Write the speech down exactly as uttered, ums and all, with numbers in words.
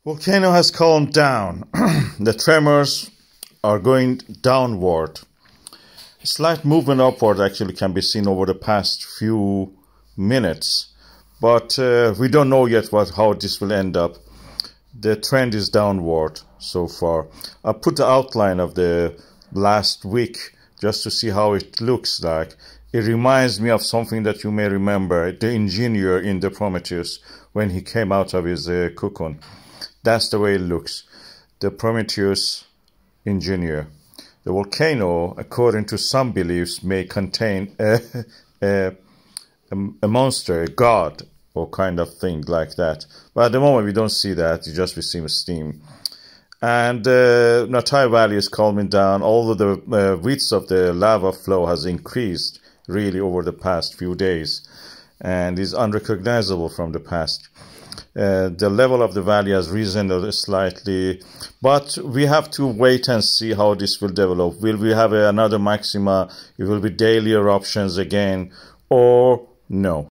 Volcano has calmed down. The tremors are going downward. Slight movement upward actually can be seen over the past few minutes, but uh, we don't know yet what how this will end up. The trend is downward so far. I put the outline of the last week just to see how it looks like. It reminds me of something that you may remember, the engineer in the Prometheus when he came out of his uh, cocoon. That's the way it looks. The Prometheus engineer. The volcano, according to some beliefs, may contain a, a, a monster, a god, or kind of thing like that. But at the moment, we don't see that. You just receive steam. And uh, Natai Valley is calming down, although the uh, width of the lava flow has increased really over the past few days and is unrecognizable from the past. Uh, the level of the valley has risen slightly, but we have to wait and see how this will develop. Will we have another maxima? It will be daily eruptions again, or no?